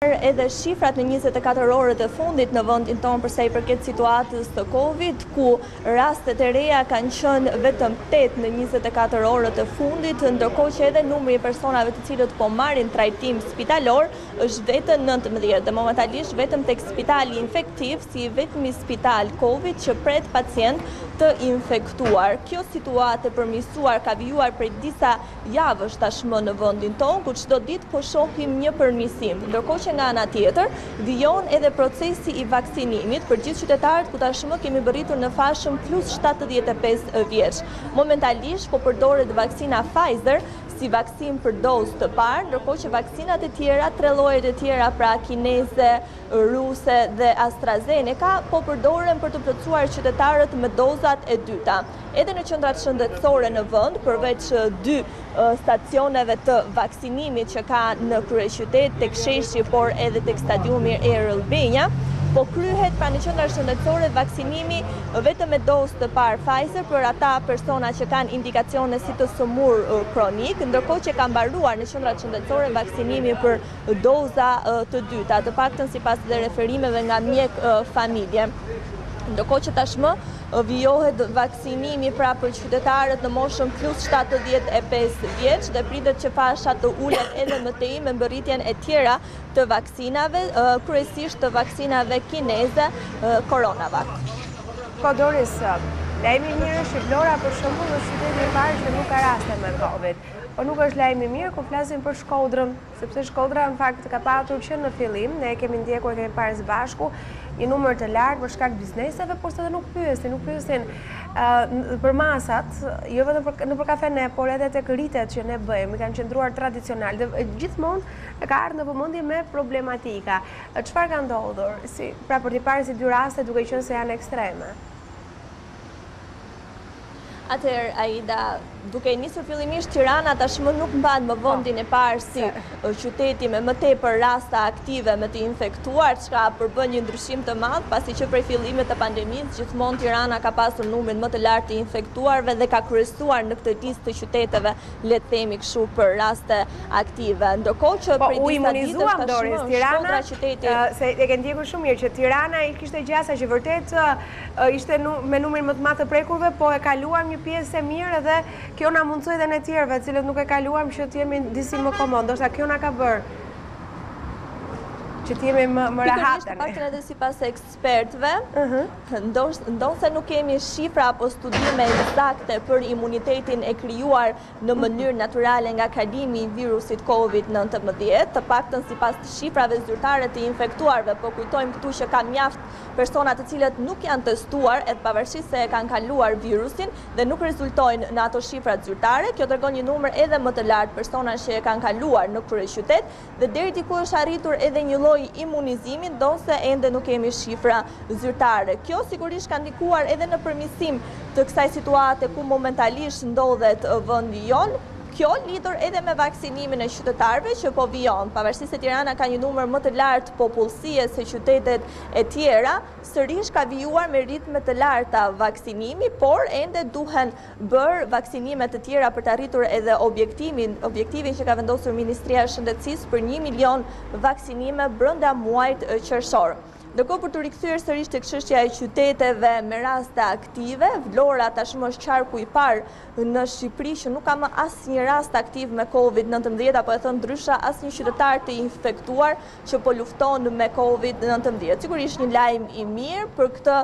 Edhe shifrat në 24 orët e fundit në vendin tonë përsa i përket situatës të Covid, ku rastet e reja kanë qenë vetëm 8 në 24 orët e fundit, ndërkohë që edhe numri i personave të cilët po marrin trajtim spitalor është vetëm 19 dhe momentalisht vetëm tek spitali infektiv si vetmi spital Covid që pret pacient të infektuar. Kjo situatë e përmirësuar ka vijuar prej disa javësh tashmë në vendin tonë, ku çdo ditë po shohim një përmirësim. Ndërkohë që nga ana tjetër, vijon edhe procesi i vaksinimit për gjithë qytetarët, ku tashmë kemi bërritur në fashën plus 75 vjeç. Momentalisht po përdoret vaksina Pfizer si vaksin për dozë të parë, ndërkohë që vaksinat e tjera, 3 llojet e tjera pra kineze, ruse dhe AstraZeneca, po përdoren për të plotësuar qytetarët me dozat e dyta. Edhe në qendrat shëndetësore në vend, përveç 2 stacioneve të vaksinimit që ka në kryeqytet, tek sheshi, por edhe tek stadiumi Errol Benja, po kryhet pra në qendra shëndetësore vaksinimi vetëm me dozë të parë Pfizer për ata persona që kanë indikacione si të sëmur kronik, ndërkohë që ka mbaruar në qendrat shëndetësore vaksinimi për doza të dyta, të paktën sipas dhe referimeve nga mjek familje. Ndërkohë që tashmë vijohet vaksinimi pra për qytetarët në moshën plus 75 vjeç dhe pritet që fasha të ulet edhe më tej me mbërritjen e tjera të vaksinave, kryesisht të vaksinave kineze Coronavac. Doris, lajmi mirë është që Vlora për shembull është qyteti i parë që nuk ka raste me Covid. Po nuk është lajmi mirë kur flasim për Shkodrën, sepse Shkodra në fakt ka patur që në fillim, ne kemi ndjekur, kemi parë së bashku një numër të lartë për shkak bizneseve, por se nuk pyesin për masat, jo vetëm në për kafene, por edhe tek rritet që ne bëjmë, kanë qëndruar tradicional dhe gjithmonë ka ardhur në vëmendje me problematika. Çfarë ka ndodhur? Pra për t'i parë si 2 raste duke qenë se janë ekstreme. Atëherë, Aida, duke nisur fillimisht Tirana tashmë nuk mban më vendin e parë si qyteti me më tepër raste aktive me të infektuar, çka përbën një ndryshim të madh, pasi që prej fillimit të pandemisë gjithmonë Tirana ka pasur numrin më të lartë të infektuarve dhe ka kryesuar në këtë listë të qyteteve, le të themi kështu, për raste aktive. Ndërkohë që prej disa ditësh tashmë Tirana qyteti se e ke ndjekur shumë mirë që Tirana i kishte gjasa që vërtet ishte me numrin më të madh të prekurve, po e kaluam një pjesë e mirë dhe kjo na mundsoi edhe ne tjerëve, cilët nuk e kaluam që të jemi disi më komod. Ndoshta kjo na ka bërë që të jemi më rehatë. Pikërisht edhe sipas ekspertëve, ndoshta nuk kemi shifra apo studime eksakte për imunitetin e krijuar në mënyrë natyrale nga kalimi i virusit COVID-19, të paktën sipas të shifrave zyrtare të infektuarve, po kujtojmë këtu që ka mjaft persona të cilët nuk janë testuar edhe pavarësisht se e kanë kaluar virusin dhe nuk rezultojnë në ato shifrat zyrtare. Kjo tregon një numër edhe më të lartë persona që e kanë kaluar në kryeqytet dhe deri diku është arritur edhe një lloj imunizimin, ndonse ende nuk kemi shifra zyrtare. Kjo sigurisht ka ndikuar edhe në përmirësim të kësaj situate ku momentalisht ndodhet vendi jon. Kjo lidhur edhe me vaksinimin e qytetarëve që po vijon. Pavarësisht se Tirana ka një numër më të lartë popullsie se qytetet e tjera, sërish ka vijuar me ritme të larta vaksinimi, por ende duhen bërë vaksinime të tjera për të arritur edhe objektivin që ka vendosur Ministria e Shëndetësisë për 1 milion vaksinime brenda muajit qershor. Ndërkohë për të rikthyer sërish tek çështja e qyteteve me raste aktive, Vlora tashmë është qarku i parë në Shqipëri që nuk ka më asnjë rast aktiv me COVID-19, apo e thënë ndryshe asnjë qytetar të infektuar që po lufton me COVID-19. Sigurisht një lajm i mirë për këtë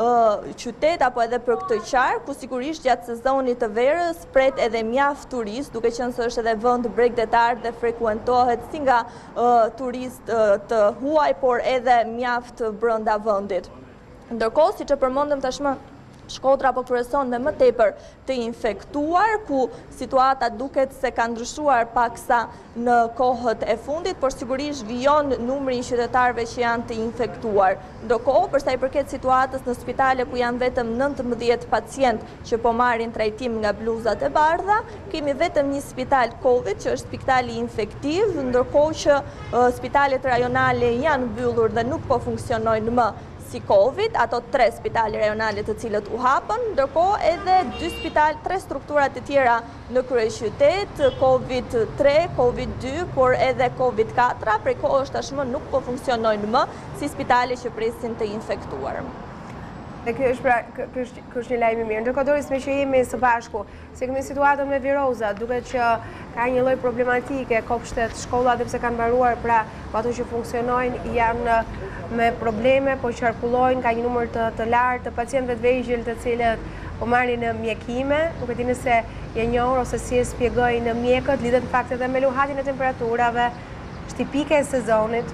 qytet apo edhe për këtë qark, ku sigurisht gjatë sezonit të verës pret edhe mjaft turist, duke qenë se është edhe vend bregdetar dhe frekuentohet si nga turistë të huaj, por edhe mjaft brenda vendit. Ndërkohë, siç e përmendëm tashmë, Shkodra po kryeson me më tepër të infektuar, ku situata duket se ka ndryshuar paksa në kohët e fundit, por sigurisht vijon numri i qytetarëve që janë të infektuar. Ndërkohë, për sa i përket situatës në spitale ku janë vetëm 19 pacient që po marrin trajtim nga bluzat e bardha, kemi vetëm një spital Covid që është spitali infektiv, ndërkohë që spitalet rajonale janë mbyllur dhe nuk po funksionojnë më si Covid, ato 3 spitale rajonale të cilët u hapën, ndërkohë edhe 3 strukturat të tjera në kryeqytet, Covid-3, Covid-2, por edhe Covid-4, prej kohësh tashmë nuk po funksionojnë më si spitale që presin të infektuar. Dhe kjo është një lajm i mirë. Ndërkohë Doris, me që jemi së bashku, se kemi situatën me viroza, duke që ka një lloj problematike, kopshtet, shkollat dhe pse kanë mbaruar, pra ato që funksionojnë janë me probleme, po qarkullojnë, ka një numër të lartë të pacientëve të vegjël të cilët po marrin në mjekime, nuk e di nëse je njohur ose si e shpjegojnë mjekët, lidhet në fakt edhe me luhatin e temperaturave, është tipike e sezonit.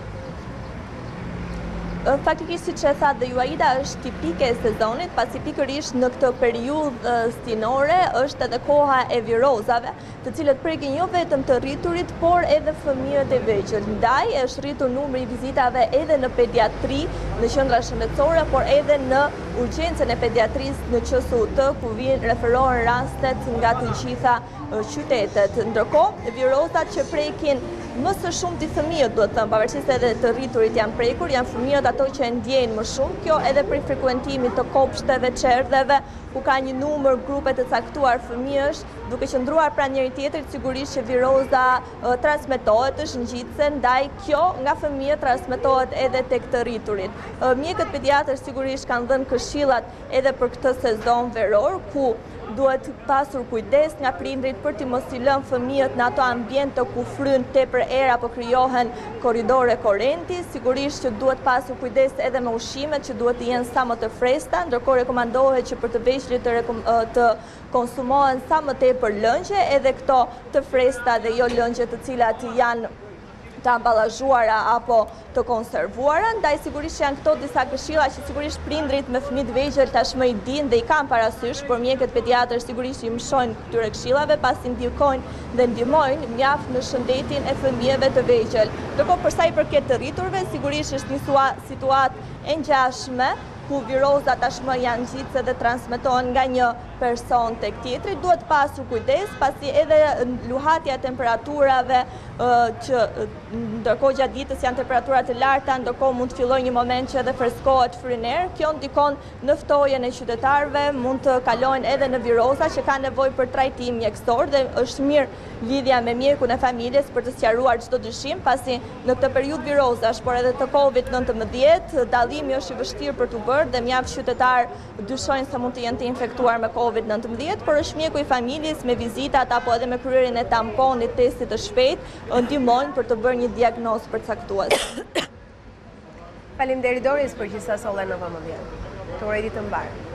Faktikisht, siç e tha dhe ju Aida, është tipike e sezonit, pasi pikërisht në këtë periudhë stinore është edhe koha e virozave, të cilët prekin jo vetëm të rriturit, por edhe fëmijët e vegjël. Ndaj është rritur numri i vizitave edhe në pediatri, në qendra shëndetësore, por edhe në urgjencën e pediatrisë në QSUT, ku referohen rastet nga të gjitha qytetet. Ndërkohë, virozat që prekin më së shumti fëmijët, duhet të thënë, pavarësisht edhe të rriturit janë prekur, janë fëmijët ato që e ndjejnë më shumë, kjo edhe për frekuentimit të kopshteve, çerdheve, ku ka një numër grupe të caktuar fëmijësh, duke qëndruar pranë njëri tjetrit, sigurisht që viroza transmetohet, është ngjitse, ndaj kjo nga fëmijët transmetohet edhe tek të rriturit. Mjekët pediatrë sigurisht kanë dhënë këshillat edhe për këtë sezon veror, ku duhet pasur kujdes nga prindrit për të mos i lënë fëmijët në ato ambiente ku fryn tepër erë apo krijohen korridore korrenti, sigurisht që duhet pasur kujdes edhe me ushqimet që duhet të jenë sa më të freskëta, ndërkohë rekomandohet që për të vegjëlit të konsumohen sa më tepër lëngje, edhe këto të freskëta dhe jo lëngje të cilat janë të amballazhuara apo të konservuara, ndaj sigurisht që janë këto disa këshilla që sigurisht prindrit me fëmijë të vegjël tashmë i dinë dhe i kanë parasysh, por mjekët pediatrë sigurisht i mësojnë këtyre këshillave, pasi ndikojnë dhe ndihmojnë mjaft në shëndetin e fëmijëve të vegjël. Ndërkohë për sa i përket të rriturve, sigurisht është një situatë e ngjashme, ku viroza tashmë janë ngjitse dhe transmetohen nga një person tek tjetri, duhet pasur kujdes, pasi edhe luhatja e temperaturave që ndërkohë gjatë ditës janë temperatura të larta, ndërkohë mund të fillojë një moment që edhe freskohet fryner, kjo ndikon në ftojen e qytetarëve, mund të kalojnë edhe në viroza që kanë nevojë për trajtim mjekësor dhe është mirë lidhja me mjekun e familjes për të sqaruar çdo dyshim, pasi në këtë periudhë virozash, por edhe të Covid-19, dallimi është i vështirë për të bërë dhe mjaft qytetarë dyshojnë se mund të jenë të infektuar me Covid-19, por është mjeku i familjes me vizitat apo edhe me kryerjen e tamponit, testit të shpejtë ndihmojnë për të bërë një diagnozë përcaktuese. Faleminderit Doris për gjithsa solle në vëmendje. Të uroj ditë të mbarë.